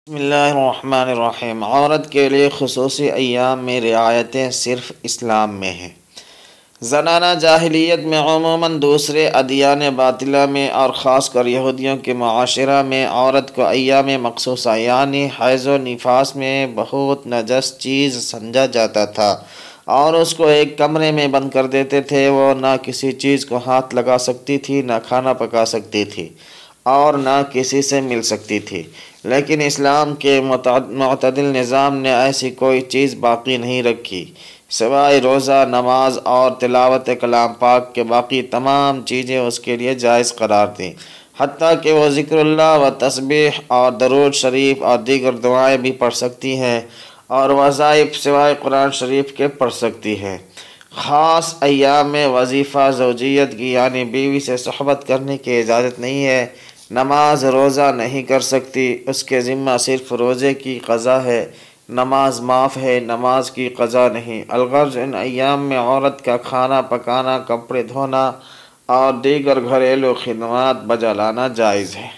بسم اللہ الرحمن الرحیم۔ عورت کے لیے خصوصی ایام میں رعایتیں صرف اسلام میں ہیں۔ زنانہ جاہلیت میں عموماً دوسرے ادیان باطلہ میں اور خاص کر یہودیوں کے معاشرہ میں عورت کو ایام مخصوصہ یعنی حیض و نفاس میں بہت نجس چیز سمجھا جاتا تھا اور اس کو ایک کمرے میں بند کر دیتے تھے۔ وہ نہ کسی چیز کو ہاتھ لگا سکتی تھی، نہ کھانا پکا سکتی تھی اور نہ کسی سے مل سکتی تھی۔ لیکن اسلام کے معتدل نظام نے ایسی کوئی چیز باقی نہیں رکھی سوائے روزہ، نماز اور تلاوت کلام پاک کے۔ باقی تمام چیزیں اس کے لیے جائز قرار دیں، حتیٰ کہ وہ ذکر اللہ و تسبیح اور درود شریف اور دیگر دعائیں بھی پڑھ سکتی ہیں اور وظائف سوائے قرآن شریف کے پڑھ سکتی ہیں۔ خاص ایام میں وظیفہ زوجیت کی یعنی بیوی سے صحبت کرنے کی اجازت نہیں ہے۔ نماز روزہ نہیں کر سکتی، اس کے ذمہ صرف روزے کی قضا ہے، نماز معاف ہے، نماز کی قضا نہیں۔ الغرض ان ایام میں عورت کا کھانا پکانا، کپڑے دھونا اور دیگر گھریلو خدمات بجا لانا جائز ہے۔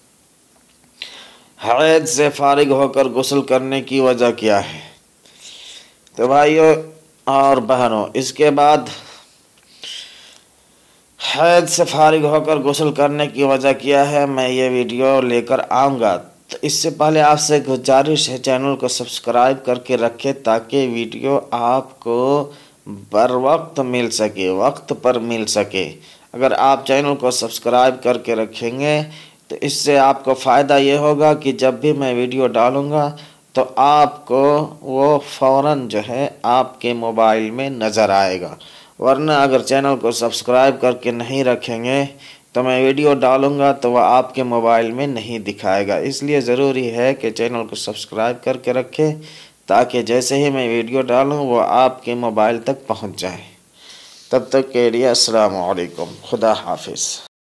حیض سے فارغ ہو کر غسل کرنے کی وجہ کیا ہے؟ تو بھائیوں اور بہنوں، اس کے بعد حیض سے فارغ ہو کر غسل کرنے کی وجہ کیا ہے میں یہ ویڈیو لے کر آؤں گا۔ تو اس سے پہلے آپ سے گزارش ہے چینل کو سبسکرائب کر کے رکھے تاکہ ویڈیو آپ کو بر وقت مل سکے، وقت پر مل سکے۔ اگر آپ چینل کو سبسکرائب کر کے رکھیں گے تو اس سے آپ کو فائدہ یہ ہوگا کہ جب بھی میں ویڈیو ڈالوں گا تو آپ کو وہ فوراً آپ کے موبائل میں نظر آئے گا۔ ورنہ اگر چینل کو سبسکرائب کر کے نہیں رکھیں گے تو میں ویڈیو ڈالوں گا تو وہ آپ کے موبائل میں نہیں دکھائے گا۔ اس لیے ضروری ہے کہ چینل کو سبسکرائب کر کے رکھیں تاکہ جیسے ہی میں ویڈیو ڈالوں وہ آپ کے موبائل تک پہنچ جائے۔ تب تک کے لیے السلام علیکم، خدا حافظ۔